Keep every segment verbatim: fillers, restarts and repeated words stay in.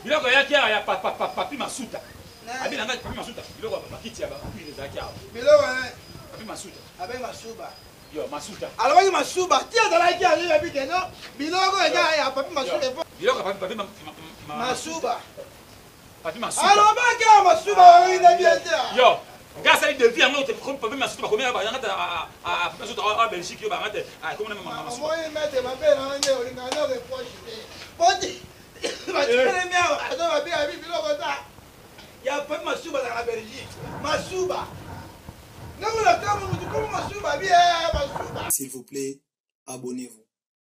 biloko ya kia ya papi masuta abi nanga papi masuta biloko bakiti ya bakiti za kia biloko papi masuta abe masuba yo masuta alors baki masuba tia za la kia ya bike no biloko ya ya papi masuta biloko papi papi masuba papi masuta alors baki masuba ina bien yo grâce à une devie en autre comme papi masuta combien ba ngata a masuta a Belgique yo ba ngata a comment mama masuta moi mettre ma belle en ne olinga no reproche poti ba tele mia ado ba bien abi biloko ta ya papi masuba dans la Belgique masuba. S'il vous plaît, abonnez-vous.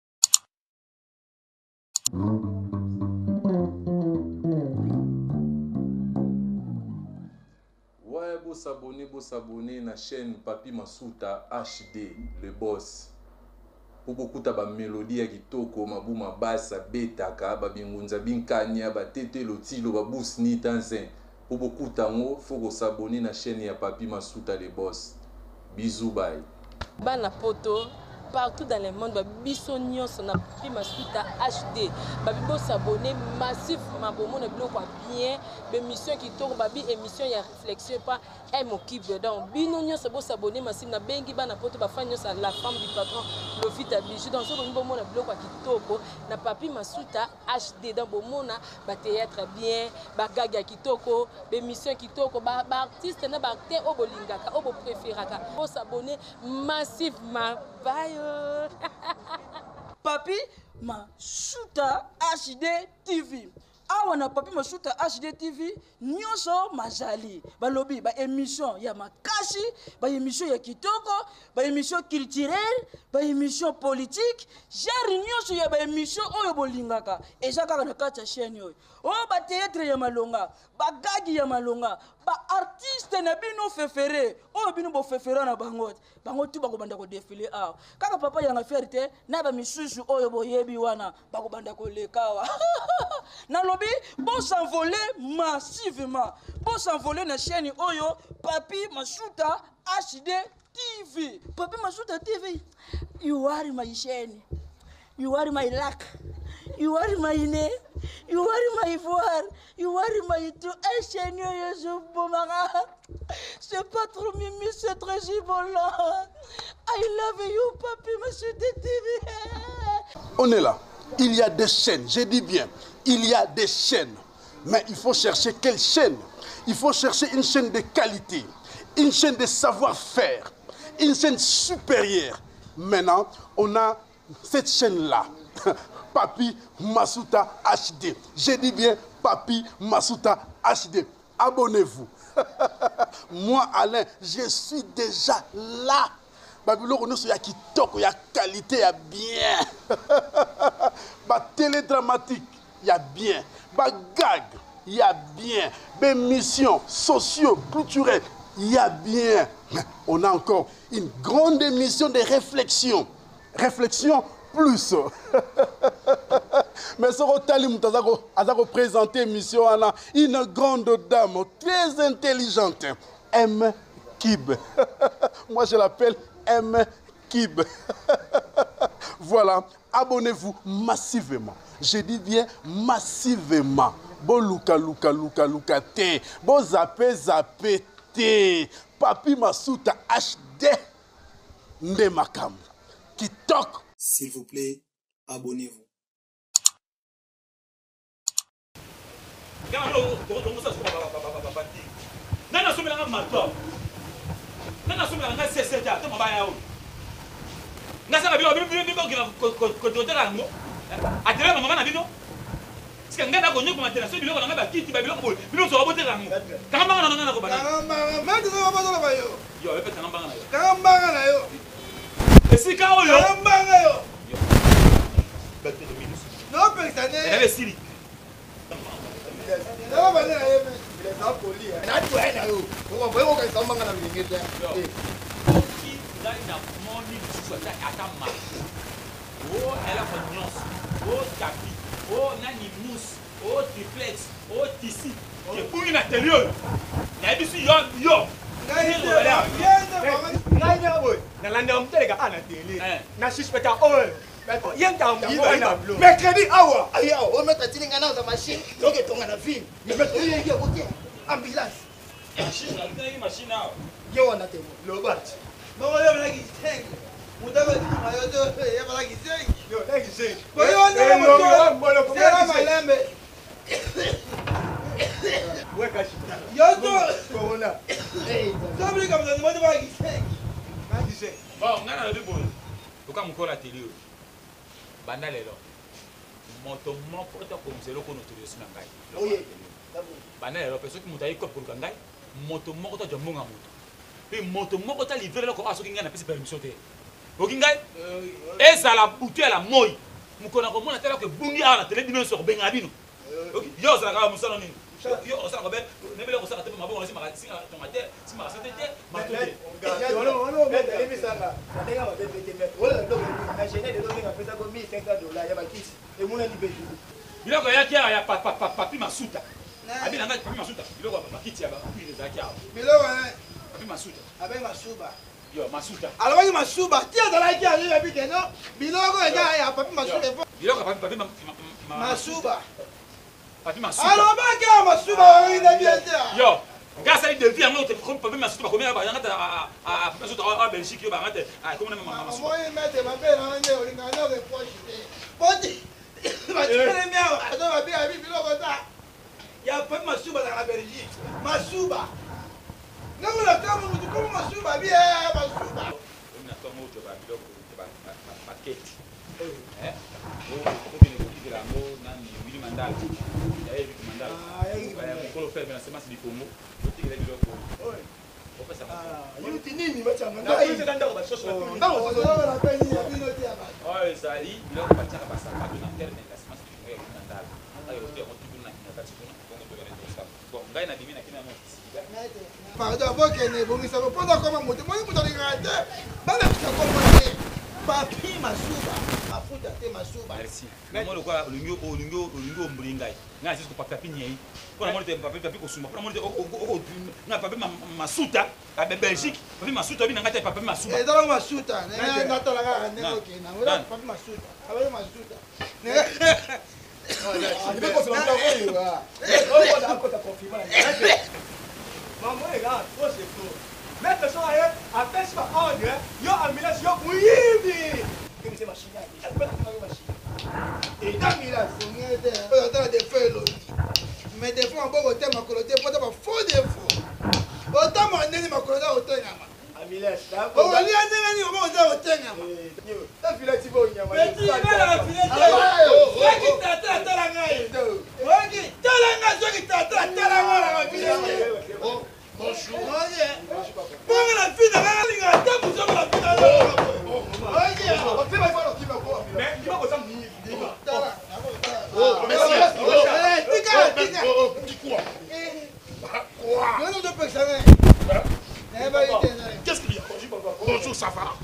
Ouais, vous s'abonnez, vous s'abonnez à la chaîne Papi Masuta H D, le boss. Pour beaucoup de mélodies qui toko, mabu mabasa, betaka, babingunza binkanya, batete lotilo, babous ni tanzin. Pour beaucoup de temps, il faut s'abonner à la chaîne de Papi Masuta le boss. Bisous, bye. Bana poto, partout dans le monde, biso nyonso na Papi Masuta H D. Babi bo s'abonner massivement pour mon bloc bien, émission qui tourne babi émission ya réflexion pas un mokib dedans. Bino nyonso bo s'abonner massivement na bengi bana poto ba fa nyonso la femme du patron Lofita Bijou dans ce bon mon bloc qui toko na Papi Masuta H D dans bon mona ba théâtre bien, ba gaga qui toko, émission qui toko, ba artiste na ba acteur o bolingaka, o bo préféraka. Bo s'abonner massivement. Bye. Papi Masuta H D T V. Awa na Papi Masuta H D T V nyonso mazali balobi ba émission ya makashi, ba émission ya kitoko, ba émission culturelle, ba émission politique, genre nyonso ya ba émission oyo bolingaka eza kaka na kati ya chaîne oyo. O ba théâtre ya malonga, ba gagi ya malonga, ba artiste na bino fefere, o bino bo fefera na bangote. Bangote ba ko banda ko défiler awa. Kaka papa yanga fierté na ba misusu oyo boyebi wana ba ko banda ko lekawa. Na lobi bon s'envoler massivement. Bon s'envoler na chaîne oyo Papi Masuta H D T V. Papi Masuta T V. You are my chaîne. You are my luck. You are my name. You are my voix. You are my tout. Un chaîne oyo je bomara. C'est pas trop mimi, c'est très gibolant. I love you Papi Masuta T V. On est là. Il y a des chaînes, je dis bien, il y a des chaînes. Mais il faut chercher quelle chaîne? Il faut chercher une chaîne de qualité, une chaîne de savoir-faire, une chaîne supérieure. Maintenant, on a cette chaîne-là, Papi Masuta H D. Je dis bien Papi Masuta H D. Abonnez-vous. Moi, Alain, je suis déjà là. Babylone, on a qui toque, il y a qualité, il y a bien. Ba télédramatique, il y a bien. Ba gag, il y a bien. Ba missions socio culturelles, il y a bien. Mais on a encore une grande émission de réflexion. Réflexion plus. Mais ce Rotali a représenté émission une grande dame très intelligente. M. Kib. Moi je l'appelle M. Kib. Voilà, abonnez-vous massivement. Je dis bien massivement. Bon luka luka luka luka te. Bon zappé zappé te. Papi Masuta H D. Nde makam. Qui toque. S'il vous plaît, abonnez-vous. Nasa bino bino bino ko ko rango atela mama na bino sika ngana ko nyoko matela so bino ko ngaba kiti ba bino ko bino so bote rango kamba ngana ngana ko bana kamba mati so bote ba yo yo epe kamba ngana yo kamba ngana yo esika oyo kamba ngana yo bete de minus no persane ebe siri no ba na yo le na poli na tu ena yo ko bo ko kamba ngana ngete eh là il a monté sur sa atama oh elle a confiance oh tapi oh nani mousse oh triplex oh tissu et pour une intérieur la bisu yo yo ngai voilà ngai ngai boy na landa on tele ga ana tele na suspecta oh yenta on mercredi awa ayo o mettre tilinga na za machine donc ton nga na ville mais maître oyo yeki akotia ambulance Machine, la machine là. ye wana te lobart bongo yo balaki cinq mutaka tima yo to ye balaki cinq Yo, thank you, Sing. boyo wana moto sera malembe Ouais, Kashi. yo to Corona. sobli comme ça moto balaki cinq Thank you, Sing. Bon, on a le bon. Pourquoi mon corps la télé? Banda lelo. Moto moko to comme zelo ko notorio sina ngai. oye Banda lelo peso ki mutai ko pour ngai. Moto moko to jamonga moto. Pe moto moko ta livrer le ko aso kinga na pesi permission te. Okingai? Eza la bouteille la moi. Mukona ko mona tela ko bungi ala tele dino so benga bino. Ok, yo za ka musano ni. Yo osa ko be, nebele ko sa ka te mabo on si ma si tomate, si ma santé te, ma tout. Biloko ya kia ya papi masuta. Abi nanga papi masuta. Biloko bakiti ya ba kuile za kia. biloko wana Papi masuta. abengi masuba Yo masuta. alobaki masuba ti azalaki ayebi ke no biloko eza ya papi masuba efo Biloko papi papi masuba papi masuta. alobaki ya masuba wakokinda bien te Yo, grâce à des filles, on a papi masuta combien ba yangata a a papi masuta a Belgique yo ba ngata a comment na masuta. omoi mete mabe na nde olingana no reproche te poti batikele miawa azo babe abi biloko ta ya papi masuba azalaka na Belgique masuba ntango na ntango motu komo masuba bie masuba Na tomo to ba biloko ba paquet. Eh? O ko ni ko kila mo na ni wili mandala. Ya hivi mandala. Ba ko lo faire na semence di Congo. O tigre biloko. Oi. O pesa ba. yuti nini batianga Na plus c'est dans la sauce. ntango ozolaka na peni ya bino te ya bato Oh, ezali biloko batiaka basapatu na terre na semence di Congo ya mandala. Ayo te ko tukuna na kati kuna Congo to ya to. Bon, ngai na bimi na kina mo. pardon avokende ebongisaka mpoza koma moto moni moto alingaka te balakisa koma te papi masuba mafuta te masuba Merci. Moi le quoi olingo olingo olingo mbringai. Nga sisi ko papi nyei. Pona mo te papi papi ko suma. Pona mo te o o na papi masuta a Belgique. Papi masuta bi na ngata papi masuba. ezalaka masuta natala kaka ndenge okenda oza papi masuta abali masuta Maman est là, trop c'est faux. Mais personne ailleurs, après ce qu'on dit, yo ambulance, yo oui, comme c'est machine, elle peut pas machine. etamila songe te oyo atala defo elongi mais defo maboko te makolo te mpota bafaux defo otama ndenge makolo eza kotengama Ambulance, okolia ndenge nini omoko eza kotengama ta fille tu vas nyama. soki tata atala ngai oki tala ngai soki tata atala ngai na mabile bongo na fille na ngai alingaka te mosoko na fille na Mais il va comme ça ni Qu'est-ce qu'il y a? Bonjour, ça va?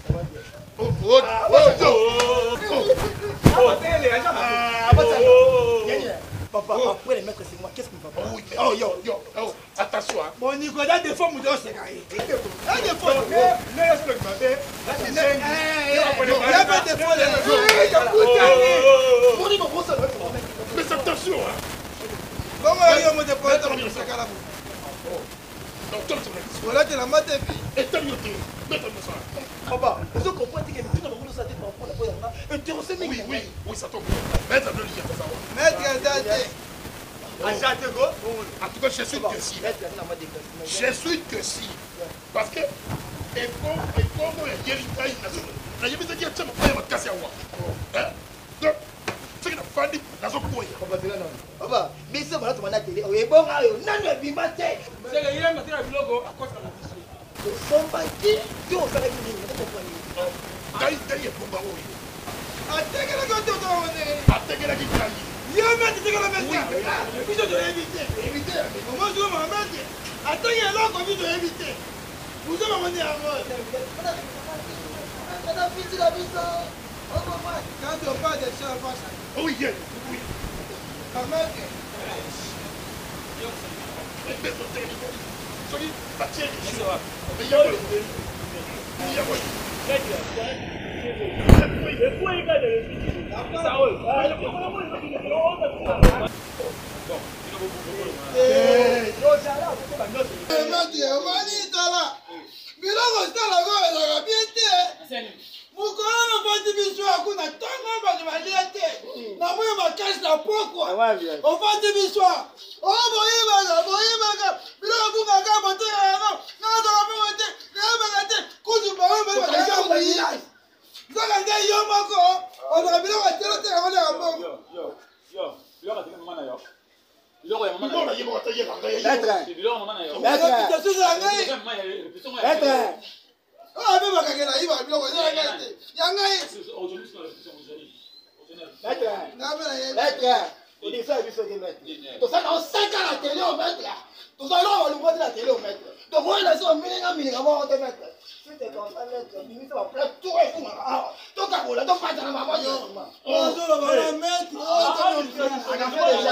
Papa, après les mettre c'est moi, qu'est-ce qui ne va pas? Oui, oh, yo, yo, oh, attention, hein. Bon, Nicolas, des fois, moto oseka ye. Ah, des fois. Mais mais est-ce que tu m'as dit? Là c'est cinq. Il y a pas de fois. Eh, écoute, Mais attention, hein. comment est-ce que moto peut être oseka là? Donc, comme tu m'as dit, Voilà, tu l'as maté. et t'as mis au thé, mets-toi ça. Papa, vous comprenez que tout le monde ça dépend pour la première. Et tu sais mais Oui, oui, oui, ça tombe. Maître de l'I A, ça va. Maître Azate. Azate go. En tout cas, je suis que si. Je suis que si. Parce que, et comme, et comme, il y a une taille, il y a une taille, il y a une taille, donc, c'est que la famille, la zone quoi. Papa, mais ça va tomber à la télé. Oh, et bon, ayo, nanu abimate. C'est que il a maté la biloko à cause de la vie. Sombaki, yo, ça va être une bonne. Taille, taille, bon, bah oui. Atekela kote otone. Atekela qui taille. Yo, mette, tekela mette. Biso to éviter. Éviter. Moi, je vais m'embêter. Attends, il y a l'autre qu'on dit de éviter. Vous avez m'amené à moi. Quand tu parles de ça, face. Oui, oui. Quand même. Mais ton téléphone. Sorry, la tienne. Ça va. Mais il y a quoi? Il y a quoi? Bon, biloko salaka ezalaka bien te mokolo nofandi biso akuna ntongo bato balia te namoyo makasi na pokwa ofandi biso o boyibaka boyibaka biloko bungaka boteka yango naatoka moko te nayebaka te kutu baoyobaaa nzoka nde yo moko ozaka biloko atelo te yango naka mbongo biloko ya mama na yo biloko ya mama na yo abe bakakela yiba biloko ezala ngai te ya ngai tosala osaka na tele o maître tozala balungo te na tele o maître donc oyo na so milinga milinga moko te maître c'était comme ça maître bimisa ba plat tout et tout ah tokabola topatana mama yo ozolo bana maître on a fait déjà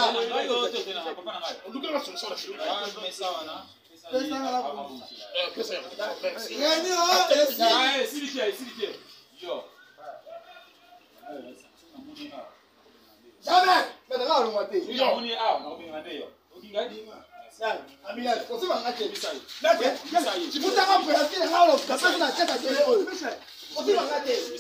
jamais mais dans le mois tu